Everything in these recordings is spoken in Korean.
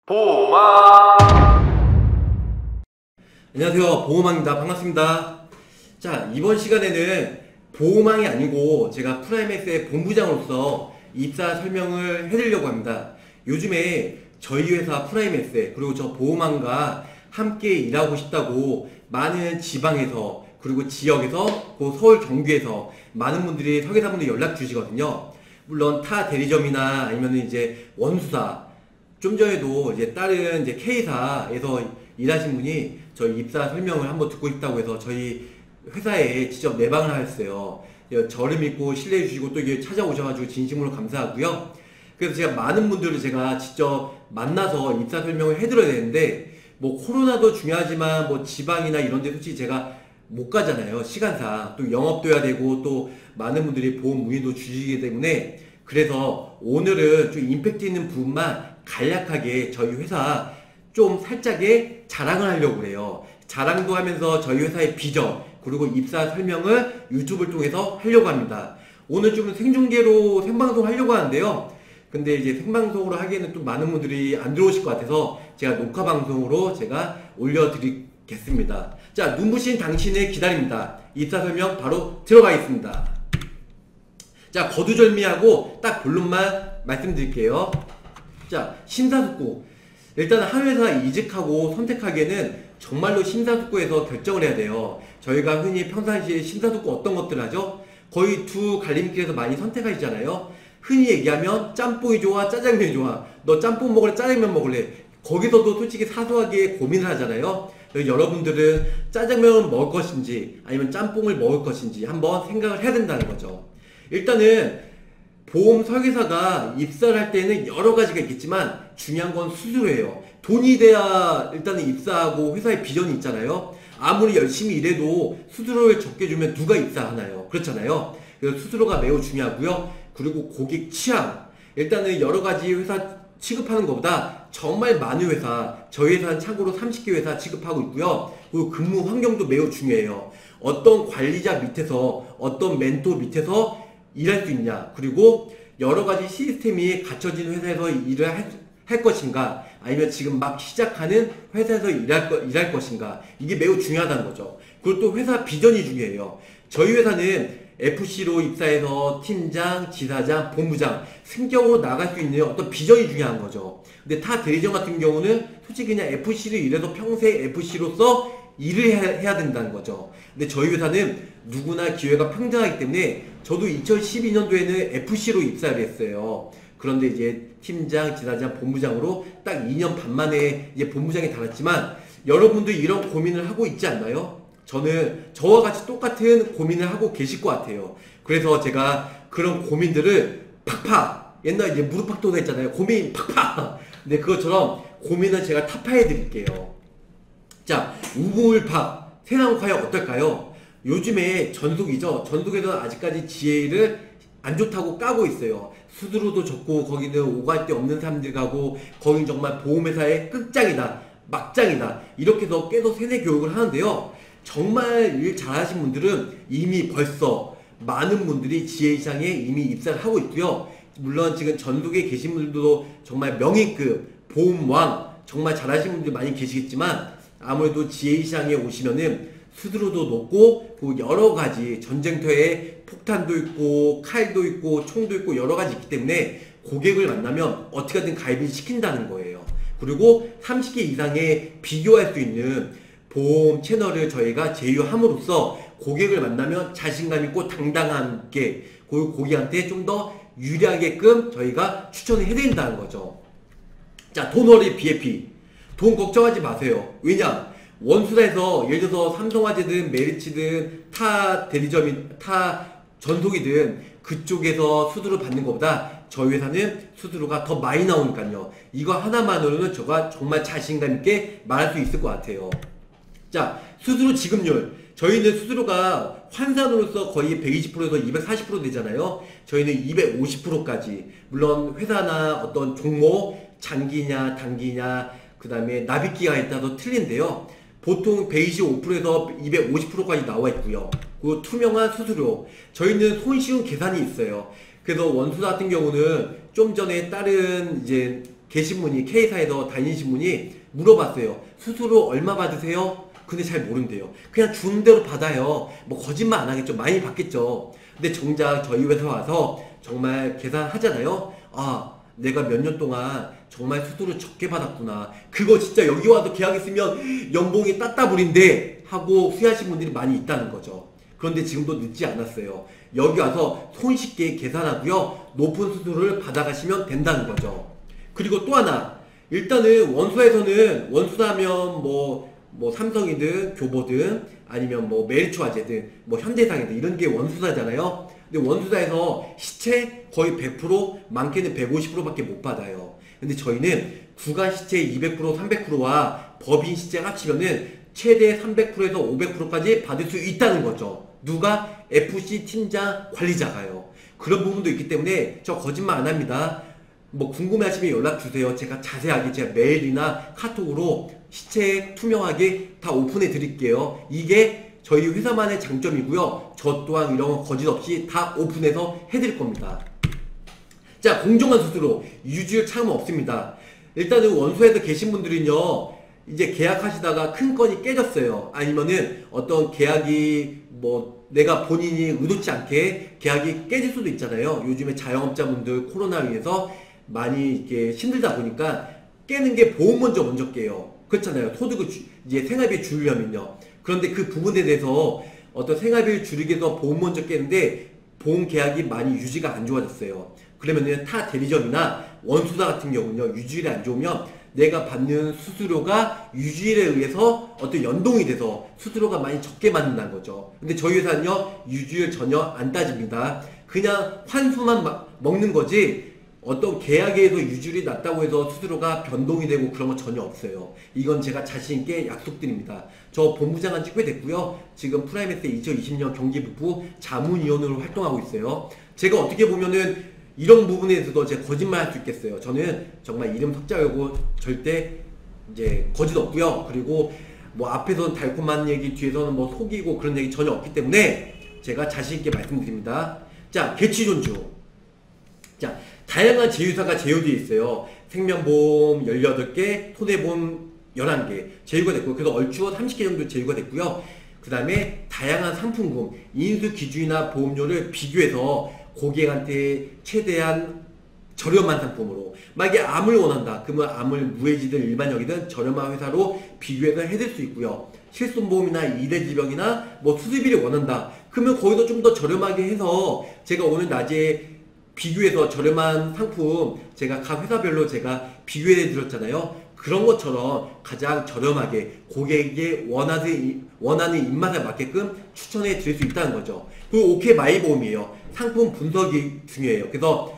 보호망. 안녕하세요, 보호망입니다. 반갑습니다. 자, 이번 시간에는 보호망이 아니고 제가 프라임엑스의 본부장으로서 입사 설명을 해드리려고 합니다. 요즘에 저희 회사 프라임엑스 그리고 저 보호망과 함께 일하고 싶다고 많은 지방에서 그리고 지역에서 그 서울 경기에서 많은 분들이 설계사분들 연락 주시거든요. 물론 타 대리점이나 아니면 이제 원수사, 좀 전에도 이제 다른 이제 K사에서 일하신 분이 저희 입사 설명을 한번 듣고 싶다고 해서 저희 회사에 직접 내방을 하셨어요. 저를 믿고 신뢰해 주시고 또 이게 찾아오셔가지고 진심으로 감사하고요. 그래서 제가 많은 분들을 제가 직접 만나서 입사 설명을 해드려야 되는데, 뭐 코로나도 중요하지만 뭐 지방이나 이런 데 솔직히 제가 못 가잖아요. 시간상 또 영업도 해야 되고 또 많은 분들이 보험 문의도 주시기 때문에, 그래서 오늘은 좀 임팩트 있는 부분만 간략하게 저희 회사 좀 살짝의 자랑을 하려고 그래요. 자랑도 하면서 저희 회사의 비전 그리고 입사 설명을 유튜브를 통해서 하려고 합니다. 오늘 좀 생중계로 생방송 하려고 하는데요. 근데 이제 생방송으로 하기에는 좀 많은 분들이 안 들어오실 것 같아서 제가 녹화 방송으로 제가 올려드리겠습니다. 자, 눈부신 당신을 기다립니다. 입사 설명 바로 들어가겠습니다. 자, 거두절미하고 딱 본론만 말씀드릴게요. 자, 심사숙고. 일단 한 회사 이직하고 선택하기에는 정말로 심사숙고에서 결정을 해야 돼요. 저희가 흔히 평상시에 심사숙고 어떤 것들 하죠? 거의 두 갈림길에서 많이 선택하시잖아요. 흔히 얘기하면 짬뽕이 좋아, 짜장면이 좋아. 너 짬뽕 먹을래, 짜장면 먹을래? 거기서도 솔직히 사소하게 고민을 하잖아요. 여러분들은 짜장면을 먹을 것인지 아니면 짬뽕을 먹을 것인지 한번 생각을 해야 된다는 거죠. 일단은 보험 설계사가 입사를 할 때는 여러 가지가 있겠지만 중요한 건 수수료예요. 돈이 돼야 일단은 입사하고 회사의 비전이 있잖아요. 아무리 열심히 일해도 수수료를 적게 주면 누가 입사하나요? 그렇잖아요. 그래서 수수료가 매우 중요하고요. 그리고 고객 취향. 일단은 여러 가지 회사 취급하는 것보다 정말 많은 회사, 저희 회사는 참고로 30개 회사 취급하고 있고요. 그리고 근무 환경도 매우 중요해요. 어떤 관리자 밑에서, 어떤 멘토 밑에서 일할 수 있냐, 그리고 여러 가지 시스템이 갖춰진 회사에서 일을 할 것인가, 아니면 지금 막 시작하는 회사에서 일할 것인가, 이게 매우 중요하다는 거죠. 그리고 또 회사 비전이 중요해요. 저희 회사는 FC로 입사해서 팀장, 지사장, 본부장 승격으로 나갈 수 있는 어떤 비전이 중요한 거죠. 근데 타 대리점 같은 경우는 솔직히 그냥 FC를 일해서 평생 FC로서 일을 해야 된다는 거죠. 근데 저희 회사는 누구나 기회가 평등하기 때문에 저도 2012년도에는 FC로 입사를 했어요. 그런데 이제 팀장, 지사장, 본부장으로 딱 2년 반 만에 이제 본부장에 달았지만, 여러분도 이런 고민을 하고 있지 않나요? 저는 저와 같이 똑같은 고민을 하고 계실 것 같아요. 그래서 제가 그런 고민들을 팍팍, 옛날에 이제 무릎팍도사 했잖아요. 고민 팍팍. 근데 그것처럼 고민을 제가 타파해 드릴게요. 자, 우물팍. 세상 과연 어떨까요? 요즘에 전속이죠. 전속에서는 아직까지 GA를 안 좋다고 까고 있어요. 수수료도 적고 거기는 오갈 데 없는 사람들 가고 거긴 정말 보험회사의 끝장이다, 막장이다, 이렇게 해서 계속 세뇌 교육을 하는데요. 정말 일 잘하신 분들은 이미 벌써 많은 분들이 GA상에 이미 입사를 하고 있고요. 물론 지금 전국에 계신 분들도 정말 명예급 보험왕 정말 잘하신 분들 많이 계시겠지만, 아무래도 GA상에 오시면은 수수료도 높고 그 여러 가지 전쟁터에 폭탄도 있고 칼도 있고 총도 있고 여러 가지 있기 때문에 고객을 만나면 어떻게든 가입을 시킨다는 거예요. 그리고 30개 이상의 비교할 수 있는 보험 채널을 저희가 제휴함으로써 고객을 만나면 자신감 있고 당당하게 그 고객한테 좀 더 유리하게끔 저희가 추천을 해드린다는 거죠. 자, 돈벌이 BFP. 돈 걱정하지 마세요. 왜냐? 원수사에서 예를 들어서 삼성화재든 메리츠든 타 대리점이 타 전속이든 그쪽에서 수수료 받는 것보다 저희 회사는 수수료가 더 많이 나오니까요. 이거 하나만으로는 제가 정말 자신감 있게 말할 수 있을 것 같아요. 자, 수수료 지급률. 저희는 수수료가 환산으로서 거의 120%에서 240% 되잖아요. 저희는 250%까지. 물론 회사나 어떤 종목, 장기냐, 단기냐, 그 다음에 납입기간에 따라서 틀린데요. 보통 125%에서 250%까지 나와 있고요. 그리고 투명한 수수료. 저희는 손쉬운 계산이 있어요. 그래서 원수사 같은 경우는 좀 전에 다른 이제 계신 분이 K사에서 다니신 분이 물어봤어요. 수수료 얼마 받으세요? 근데 잘 모른대요. 그냥 주는 대로 받아요. 뭐 거짓말 안 하겠죠. 많이 받겠죠. 근데 정작 저희 회사 와서 정말 계산하잖아요. 아, 내가 몇 년 동안 정말 수수료 적게 받았구나. 그거 진짜 여기 와서 계약했으면 연봉이 따따블인데 하고 후회하신 분들이 많이 있다는 거죠. 그런데 지금도 늦지 않았어요. 여기 와서 손쉽게 계산하고요. 높은 수수료를 받아가시면 된다는 거죠. 그리고 또 하나. 일단은 원수사에서는 원수사면 뭐 삼성이든 교보든 아니면 뭐 메리츠화재든 뭐 현대상이든 이런 게 원수사잖아요. 근데 원수사에서 시체 거의 100%, 많게는 150%밖에 못 받아요. 근데 저희는 구간 시체 200%, 300%와 법인 시체 합치면은 최대 300%에서 500%까지 받을 수 있다는 거죠. 누가? FC 팀장 관리자가요. 그런 부분도 있기 때문에 저 거짓말 안 합니다. 뭐 궁금해하시면 연락주세요. 제가 자세하게 제가 메일이나 카톡으로 시체 투명하게 다 오픈해 드릴게요. 이게 저희 회사만의 장점이고요. 저 또한 이런 거 거짓 없이 다 오픈해서 해드릴 겁니다. 자, 공정한 수수료 유지율 참 없습니다. 일단은 원소에서 계신 분들은요, 이제 계약하시다가 큰 건이 깨졌어요. 아니면은 어떤 계약이 뭐 내가 본인이 의도치 않게 계약이 깨질 수도 있잖아요. 요즘에 자영업자분들 코로나로 인해서 많이 이렇게 힘들다 보니까 깨는 게 보험 먼저 깨요. 그렇잖아요. 소득을 이제 생활비 줄이려면요. 그런데 그 부분에 대해서 어떤 생활비를 줄이기 위해서 보험 먼저 깨는데 보험 계약이 많이 유지가 안 좋아졌어요. 그러면은 타 대리점이나 원수사 같은 경우는요, 유지율이 안 좋으면 내가 받는 수수료가 유지율에 의해서 어떤 연동이 돼서 수수료가 많이 적게 받는다는 거죠. 근데 저희 회사는요, 유지율 전혀 안 따집니다. 그냥 환수만 먹는 거지 어떤 계약에서 유지율이 낮다고 해서 수수료가 변동이 되고 그런 건 전혀 없어요. 이건 제가 자신있게 약속드립니다. 저 본부장 한지 꽤 됐고요. 지금 프라임에스 2020년 경기부부 자문위원으로 활동하고 있어요. 제가 어떻게 보면은 이런 부분에 대해서도 제가 거짓말 할 수 있겠어요. 저는 정말 이름 석자 열고 절대 이제 거짓 없고요. 그리고 뭐 앞에서는 달콤한 얘기, 뒤에서는 뭐 속이고 그런 얘기 전혀 없기 때문에 제가 자신있게 말씀드립니다. 자, 개취존중. 자, 다양한 제휴사가 제휴되어 있어요. 생명보험 18개, 손해보험 11개 제휴가 됐고요. 그래서 얼추 30개 정도 제휴가 됐고요. 그 다음에 다양한 상품군, 인수기준이나 보험료를 비교해서 고객한테 최대한 저렴한 상품으로, 만약에 암을 원한다 그러면 암을 무해지든 일반형이든 저렴한 회사로 비교해서 해줄 수 있고요. 실손보험이나 이대질병이나 뭐 수술비를 원한다 그러면 거기서 좀 더 저렴하게 해서 제가 오늘 낮에 비교해서 저렴한 상품 제가 각 회사별로 제가 비교해 드렸잖아요. 그런 것처럼 가장 저렴하게 고객의 원하는 입맛에 맞게끔 추천해 드릴 수 있다는 거죠. 그리고 오케이 마이보험이에요. 상품 분석이 중요해요. 그래서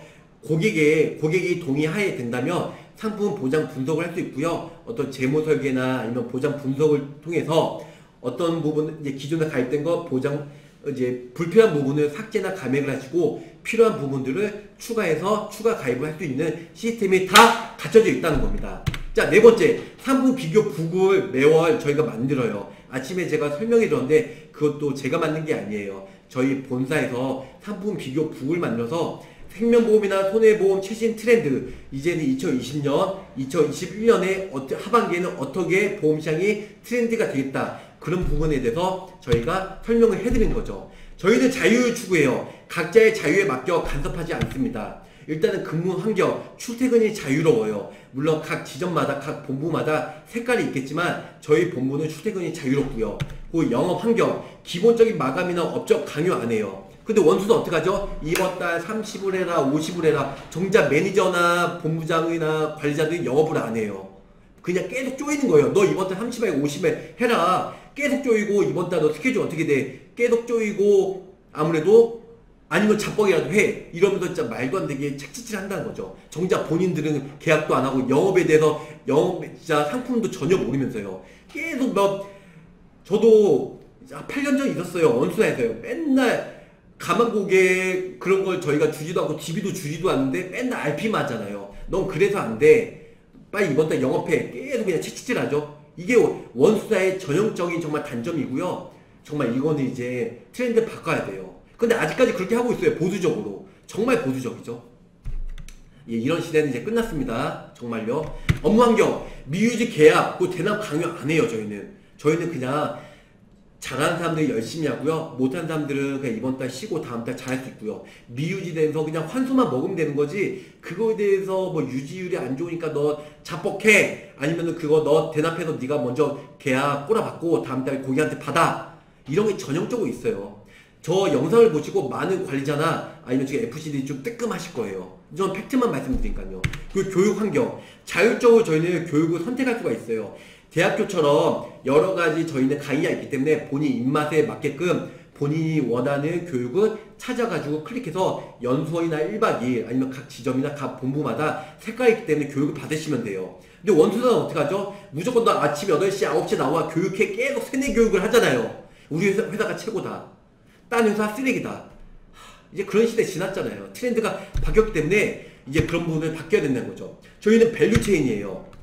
고객이 동의하에 된다면 상품 보장 분석을 할 수 있고요. 어떤 재무 설계나 아니면 보장 분석을 통해서 어떤 부분 이제 기존에 가입된 거 보장 이제 불필요한 부분을 삭제나 감액을 하시고 필요한 부분들을 추가해서 추가 가입을 할 수 있는 시스템이 다 갖춰져 있다는 겁니다. 자, 네 번째, 상품 비교 북을 매월 저희가 만들어요. 아침에 제가 설명해 드렸는데 그것도 제가 만든 게 아니에요. 저희 본사에서 상품 비교 북을 만들어서 생명보험이나 손해보험 최신 트렌드, 이제는 2020년, 2021년에 하반기에는 어떻게 보험시장이 트렌드가 되겠다, 그런 부분에 대해서 저희가 설명을 해드린 거죠. 저희는 자유를 추구해요. 각자의 자유에 맡겨 간섭하지 않습니다. 일단은 근무 환경, 출퇴근이 자유로워요. 물론 각 지점마다, 각 본부마다 색깔이 있겠지만 저희 본부는 출퇴근이 자유롭고요. 그 영업 환경, 기본적인 마감이나 업적 강요 안 해요. 근데 원수는 어떡하죠? 이번 달 30을 해라, 50을 해라. 정작 매니저나 본부장이나 관리자들이 영업을 안 해요. 그냥 계속 쪼이는 거예요. 너 이번 달 30에 50에 해라. 계속 쪼이고 이번 달 너 스케줄 어떻게 돼? 계속 쪼이고 아무래도 아니면 잡벅이라도 해. 이러면서 진짜 말도 안 되게 책짓질 한다는 거죠. 정작 본인들은 계약도 안 하고 영업에 대해서 진짜 상품도 전혀 모르면서요. 계속 저도 8년 전 있었어요. 원수사에서요. 맨날 가만 고객 그런 걸 저희가 주지도 않고 DB도 주지도 않는데 맨날 RP만 하잖아요. 넌 그래서 안 돼. 빨리 이번 달 영업해. 계속 그냥 채찍질 하죠. 이게 원수사의 전형적인 정말 단점이고요. 정말 이거는 이제 트렌드 바꿔야 돼요. 근데 아직까지 그렇게 하고 있어요. 보수적으로. 정말 보수적이죠. 예, 이런 시대는 이제 끝났습니다. 정말요. 업무 환경, 미유지 계약, 그 대납 강요 안 해요, 저희는 그냥 잘하는 사람들이 열심히 하고요. 못하는 사람들은 그냥 이번 달 쉬고 다음 달 잘할 수 있고요. 미유지돼서 그냥 환수만 먹으면 되는 거지, 그거에 대해서 뭐 유지율이 안 좋으니까 너 자뻑해, 아니면은 그거 너 대납해서 네가 먼저 계약 꼬라박고 다음 달에 고객한테 받아, 이런 게 전형적으로 있어요. 저 영상을 보시고 많은 관리자나 아니면 지금 FC들이 좀 뜨끔하실 거예요. 전 팩트만 말씀드리니까요. 그 교육 환경, 자율적으로 저희는 교육을 선택할 수가 있어요. 대학교처럼 여러 가지 저희는 강의가 있기 때문에 본인 입맛에 맞게끔 본인이 원하는 교육을 찾아가지고 클릭해서 연수원이나 1박 2일 아니면 각 지점이나 각 본부마다 색깔이 있기 때문에 교육을 받으시면 돼요. 근데 원수는 어떻게 하죠? 무조건 너 아침 8시, 9시에 나와 교육해, 계속 세뇌 교육을 하잖아요. 우리 회사가 최고다, 딴 회사 쓰레기다. 이제 그런 시대 지났잖아요. 트렌드가 바뀌었기 때문에 이제 그런 부분을 바뀌어야 된다는 거죠. 저희는 밸류체인이에요.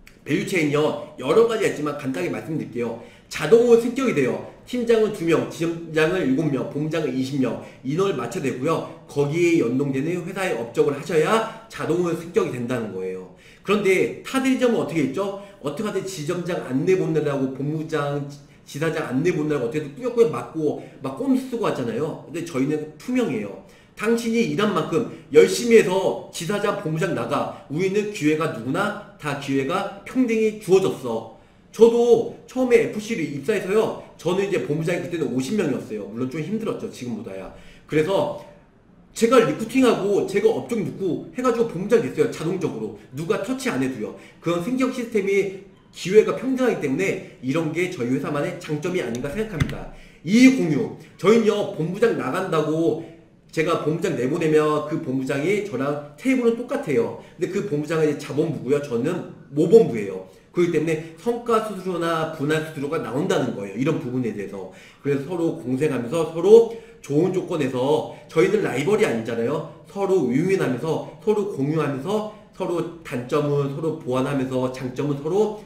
밸류체인이요, 여러 가지가 있지만 간단하게 말씀드릴게요. 자동으로 승격이 돼요. 팀장은 2명, 지점장은 7명, 본부장은 20명, 인원을 맞춰야 되고요. 거기에 연동되는 회사에 업적을 하셔야 자동으로 승격이 된다는 거예요. 그런데 타대리점은 어떻게 있죠? 어떻게 하든 지점장 안내 보내라고, 본부장, 지사장 안내 보내라고 어떻게든 꾸역꾸역 맞고 막 꼼수 쓰고 왔잖아요. 근데 저희는 투명이에요. 당신이 일한 만큼 열심히 해서 지사장, 본부장 나가. 우리는 기회가 누구나 다 기회가 평등히 주어졌어. 저도 처음에 FC를 입사해서요, 저는 이제 본부장이 그때는 50명이었어요. 물론 좀 힘들었죠, 지금보다야. 그래서 제가 리쿠팅하고 제가 업종 넣고 해가지고 본부장 됐어요. 자동적으로 누가 터치 안 해도요. 그런 승격 시스템이 기회가 평등하기 때문에 이런 게 저희 회사만의 장점이 아닌가 생각합니다. 이해 공유, 저희는요 본부장 나간다고 제가 본부장 내보내면 그 본부장이 저랑 테이블은 똑같아요. 근데 그 본부장은 이제 자본부고요. 저는 모본부예요. 그렇기 때문에 성과 수수료나 분할 수수료가 나온다는 거예요. 이런 부분에 대해서. 그래서 서로 공생하면서 서로 좋은 조건에서, 저희는 라이벌이 아니잖아요. 서로 윈윈하면서 서로 공유하면서 서로 단점은 서로 보완하면서 장점은 서로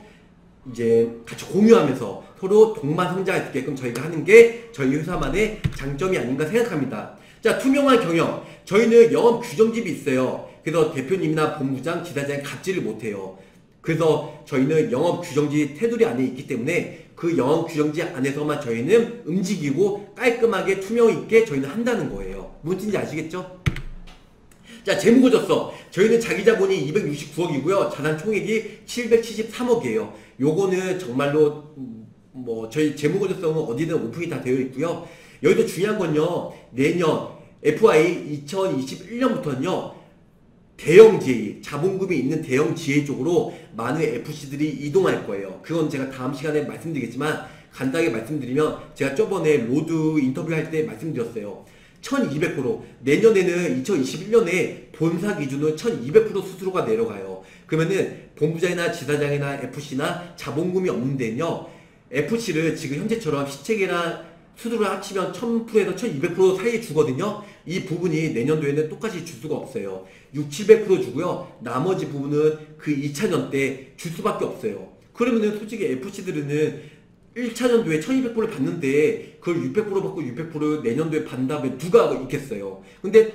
이제 같이 공유하면서 서로 동반 성장할 수 있게끔 저희가 하는 게 저희 회사만의 장점이 아닌가 생각합니다. 자, 투명한 경영. 저희는 영업 규정집이 있어요. 그래서 대표님이나 본부장, 지사장이 갑질을 못해요. 그래서 저희는 영업 규정지 테두리 안에 있기 때문에 그 영업 규정지 안에서만 저희는 움직이고 깔끔하게 투명 있게 저희는 한다는 거예요. 뭔지 아시겠죠? 자, 재무고졌어. 저희는 자기 자본이 269억이고요. 자산 총액이 773억이에요. 요거는 정말로 뭐 저희 재무고조성은 어디든 오픈이 다 되어 있고요. 여기도 중요한 건요, 내년 FY 2021년부터는요 대형 GA, 자본금이 있는 대형 GA 쪽으로 많은 FC들이 이동할 거예요. 그건 제가 다음 시간에 말씀드리겠지만 간단하게 말씀드리면, 제가 저번에 로드 인터뷰할 때 말씀드렸어요. 1200%, 내년에는 2021년에 본사 기준으로 1200% 수수료가 내려가요. 그러면은 본부장이나 지사장이나 FC나 자본금이 없는 데는요, FC를 지금 현재처럼 시책이나 수수료를 합치면 1000%에서 1200% 사이에 주거든요. 이 부분이 내년도에는 똑같이 줄 수가 없어요. 700% 주고요. 나머지 부분은 그 2차년 때 줄 수밖에 없어요. 그러면은 솔직히 FC들은 1차년도에 1200%를 받는데 그걸 600% 받고 600% 내년도에 받는다면 누가 있겠어요. 근데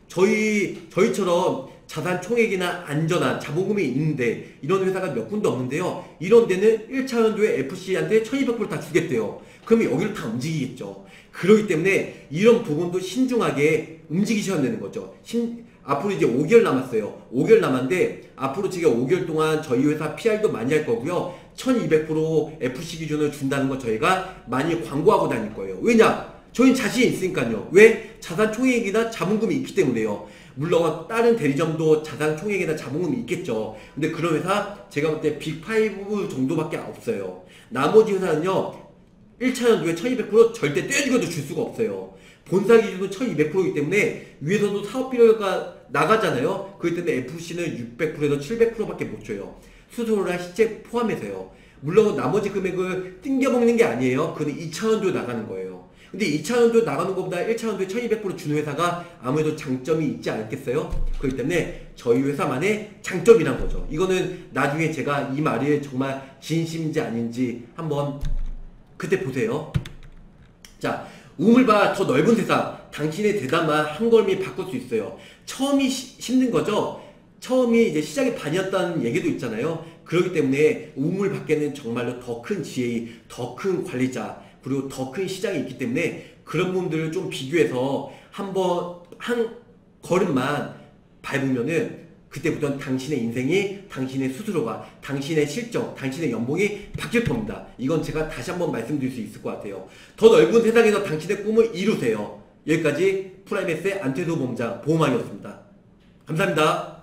저희처럼 자산 총액이나 안전한 자본금이 있는데 이런 회사가 몇 군데 없는데요. 이런 데는 1차년도에 FC한테 1200% 다 주겠대요. 그러면 여기를 다 움직이겠죠. 그렇기 때문에 이런 부분도 신중하게 움직이셔야 되는 거죠. 앞으로 이제 5개월 남았어요. 5개월 남았는데 앞으로 제가 5개월 동안 저희 회사 PR도 많이 할 거고요. 1200% FC 기준을 준다는 거 저희가 많이 광고하고 다닐 거예요. 왜냐? 저희는 자신이 있으니까요. 왜? 자산 총액이나 자본금이 있기 때문에요. 물론 다른 대리점도 자산 총액이나 자본금이 있겠죠. 근데 그런 회사 제가 볼 때 빅5 정도밖에 없어요. 나머지 회사는요 1차년도에 1200% 절대 떼어주고도 줄 수가 없어요. 본사 기준은 1200%이기 때문에 위에서도 사업비료가 나가잖아요. 그렇기 때문에 FC는 600%에서 700%밖에 못 줘요. 수수료나 시책 포함해서요. 물론 나머지 금액을 띵겨먹는 게 아니에요. 그건 2차년도에 나가는 거예요. 근데 2차년도에 나가는 것보다 1차년도에 1200% 주는 회사가 아무래도 장점이 있지 않겠어요? 그렇기 때문에 저희 회사만의 장점이란 거죠. 이거는 나중에 제가 이 말이 정말 진심인지 아닌지 한번 그때 보세요. 자, 우물봐 더 넓은 세상. 당신의 대담한 한 걸음이 바꿀 수 있어요. 처음이 힘든 거죠. 처음이 이제 시작이 반이었다는 얘기도 있잖아요. 그렇기 때문에 우물 밖에는 정말로 더 큰 지혜, 더 큰 관리자, 그리고 더 큰 시장이 있기 때문에 그런 분들을 좀 비교해서 한번 한 걸음만 밟으면은 그때부터는 당신의 인생이, 당신의 스스로가, 당신의 실적, 당신의 연봉이 바뀔 겁니다. 이건 제가 다시 한번 말씀드릴 수 있을 것 같아요. 더 넓은 세상에서 당신의 꿈을 이루세요. 여기까지 프라임에스의 안태수 본부장 보험왕이었습니다. 감사합니다.